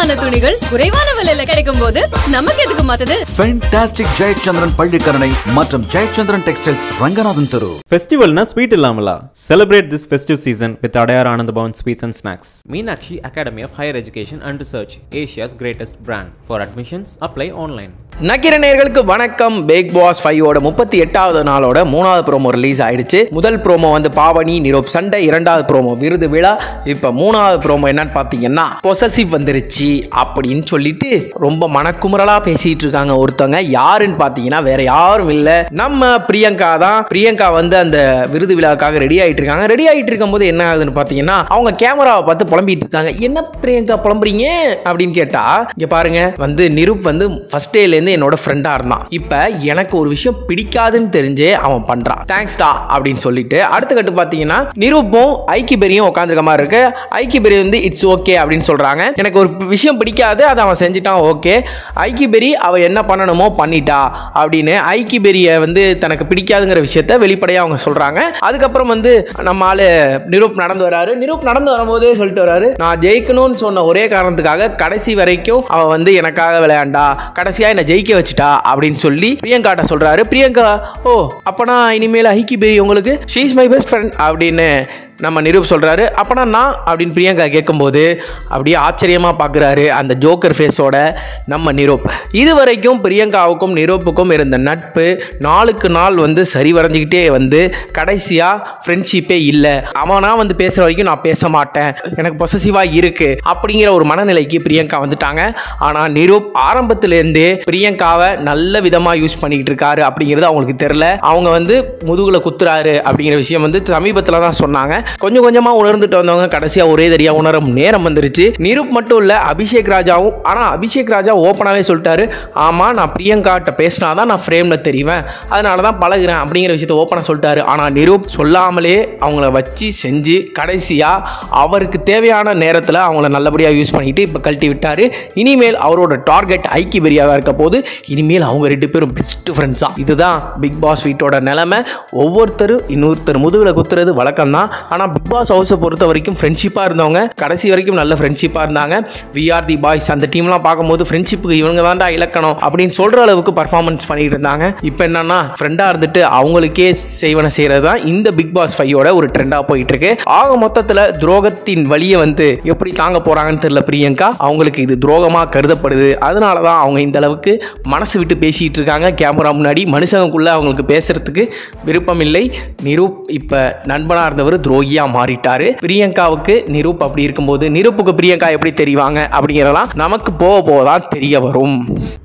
தரமான துணிகள் குறைவான விலையில கிடைக்கும் போது நமக்கு எதுக்கு மாத்துது? Fantastic ஜெயச்சந்திரன் பள்ளிக்கரணை மற்றும் ஜெயச்சந்திரன் டெக்ஸ்டைல்ஸ் ரங்கநாதன் தெரு. ஃபெஸ்டிவல்னா ஸ்வீட் இல்லாமலா? Celebrate this festive season with Adayar Anand Bhavan Sweets and Snacks. Meenakshi Academy of Higher Education and Research, Asia's greatest brand. For admissions, apply online. Nakkheeran நேயர்களுக்கு வணக்கம். பிக் பாஸ் 5 ஓட 38வது நாளோட 3வது ப்ரோமோ ரிலீஸ் ஆயிடுச்சு. முதல் ப்ரோமோ வந்து பாவனி நிரோப் சண்டை, 2வது ப்ரோமோ விருது விழா. இப்ப 3வது ப்ரோமோ என்னன்னு பாத்தீங்கன்னா பொசசிவ் வந்துருச்சு அப்படின்னு சொல்லிட்டு ரொம்ப மனக்குமுறலா பேசிட்டு இருக்காங்க ஒருத்தவங்க. யாருன்னு பாத்தீங்கன்னா வேற யாரும் இல்ல, நம்ம பிரியங்கா தான். பிரியங்கா வந்து அந்த விருது விழாக்காக ரெடி ஆயிட்டு இருக்காங்க. ரெடி ஆயிட்டு இருக்கும் போது என்ன ஆகுதுன்னு பாத்தீங்கன்னா அவங்க கேமராவை பார்த்து புலம்பிட்டு இருக்காங்க. என்ன பிரியங்கா புலம்புறீங்க அப்படின்னு கேட்டா, இங்க பாருங்க வந்து நிரூப் வந்து ஃபர்ஸ்ட் டேல என்னோட ஃப்ரெண்டா இருந்தான். இப்ப எனக்கு ஒரு விஷயம் பிடிக்காதுன்னு தெரிஞ்சே அவன் பண்றான், தேங்க்ஸ்டா அப்படின்னு சொல்லிட்டு. அடுத்த கட்டு பாத்தீங்கன்னா நிரூப்பும் ஐக்கிபெரியும் உட்காந்துருக்க மாதிரி இருக்கு. ஐக்கிபெரி வந்து இட்ஸ் ஓகே அப்படின்னு சொல்றாங்க. எனக்கு ஒரு விஷயம் பிடிக்காது, அதை அவன் செஞ்சுட்டான், ஓகே. ஐக்கிபெரி அவ என்ன பண்ணணுமோ பண்ணிட்டா அப்படின்னு ஐக்கிபெரிய வந்து தனக்கு பிடிக்காதுங்கிற விஷயத்த வெளிப்படையா அவங்க சொல்றாங்க. அதுக்கப்புறம் வந்து நம்ம ஆளு நிரூப் நடந்து வராரு. நிரூப் நடந்து வரும்போதே சொல்லிட்டு வராரு, நான் ஜெயிக்கணும்னு சொன்ன ஒரே காரணத்துக்காக கடைசி வரைக்கும் அவ வந்து எனக்காக விளையாண்டா, கடைசியா என்ன ஜெயிக்க வச்சுட்டா அப்படின்னு சொல்லி பிரியங்காட்ட சொல்றாரு. பிரியங்கா, ஓ அப்பனா இனிமேல் ஐக்கிபெரி உங்களுக்கு she is my best friend அப்படின்னு நம்ம நிரூப் சொல்றாரு. அப்பனா நான் அப்படின்னு பிரியங்கா கேட்கும்போது அப்படியே ஆச்சரியமா பார்க்குறாரு அந்த ஜோக்கர் ஃபேஸோட நம்ம நிரூப். இது வரைக்கும் பிரியங்காவுக்கும் நிரூப்புக்கும் இருந்த நட்பு நாளுக்கு நாள் வந்து சரி வரைஞ்சிக்கிட்டே வந்து கடைசியா ஃப்ரெண்ட்ஷிப்பே இல்லை. அவனா வந்து பேசுற வரைக்கும் நான் பேச மாட்டேன், எனக்கு பொசசிவா இருக்கு அப்படிங்கிற ஒரு மனநிலைக்கு பிரியங்கா வந்துட்டாங்க. ஆனா நிரூப் ஆரம்பத்திலேருந்தே பிரியங்காவை நல்ல விதமா யூஸ் பண்ணிக்கிட்டு இருக்காரு அப்படிங்கிறது அவங்களுக்கு தெரியல. அவங்க வந்து முதுகுல குத்துறாரு அப்படிங்கிற விஷயம் வந்து சமீபத்தில் தான் சொன்னாங்க. கொஞ்சம் கொஞ்சமா உணர்ந்துட்டு வந்தவங்க கடைசியா ஒரே தெரியா உணரும் நேரம் வந்துருச்சு. நிரூப் மட்டும் இல்ல, அபிஷேக் ராஜாவும். ஆனா அபிஷேக் ராஜா ஓப்பனாவே சொல்லிட்டாரு, ஆமா நான் பிரியங்காட்ட பேசினாதான் நான் ஃப்ரேம்ல தெரிவேன், அதனாலதான் பழகுறேன் அப்படிங்கிற விஷயத்த ஓப்பனா சொல்லிட்டாரு. ஆனா நிரூப் சொல்லாமலே அவங்கள வச்சு செஞ்சு கடைசியா அவருக்கு தேவையான நேரத்தில் அவங்கள நல்லபடியா யூஸ் பண்ணிட்டு இப்ப கழட்டி விட்டாரு. இனிமேல் அவரோட டார்கெட் ஐக்கிபெரியாவா இருக்க போது. இனிமேல் அவங்க 2 பேரும் பெஸ்ட் ஃப்ரெண்ட்ஸா. இதுதான் பிக் பாஸ் வீட்டோட நிலைமை. ஒவ்வொருத்தரும் இன்னொருத்தர் முதுகுல குத்துறது வழக்கம் தான். ஆனால் பிக் பாஸ் ஹவுஸை பொறுத்த வரைக்கும் ஃப்ரெண்ட்ஷிப்பாக இருந்தவங்க கடைசி வரைக்கும் நல்ல ஃப்ரெண்ட்ஷிப்பாக இருந்தாங்க. வி ஆர் தி பாய்ஸ் அந்த டீம்லாம் பார்க்கும்போது ஃப்ரெண்ட்ஷிப்புக்கு இவங்க தான்டா இலக்கணம் அப்படின்னு சொல்கிற அளவுக்கு பர்ஃபார்மன்ஸ் பண்ணிட்டு இருந்தாங்க. இப்போ என்னன்னா ஃப்ரெண்டாக இருந்துட்டு அவங்களுக்கே செய்வன செய்கிறது தான் இந்த பிக் பாஸ் 5ஓட ஒரு ட்ரெண்டாக போயிட்டு இருக்கு. ஆக மொத்தத்தில் துரோகத்தின் வழியை வந்து எப்படி தாங்க போகிறாங்கன்னு தெரியல பிரியங்கா. அவங்களுக்கு இது துரோகமாக கருதப்படுது. அதனால தான் அவங்க இந்த அளவுக்கு மனசு விட்டு பேசிகிட்டு இருக்காங்க கேமரா முன்னாடி. மனுஷங்களுக்குள்ளே அவங்களுக்கு பேசுறதுக்கு விருப்பம் இல்லை. நிரூப் இப்போ நண்பனாக இருந்தவர் துரோகியா மாறிட்டாரு. பிரியங்காவுக்கு நிரூப் அப்படி இருக்கும்போது நிரூப்புக்கு பிரியங்கா எப்படி தெரிவாங்க அப்படிங்கிறதெல்லாம் நமக்கு போக போதான் தெரிய வரும்.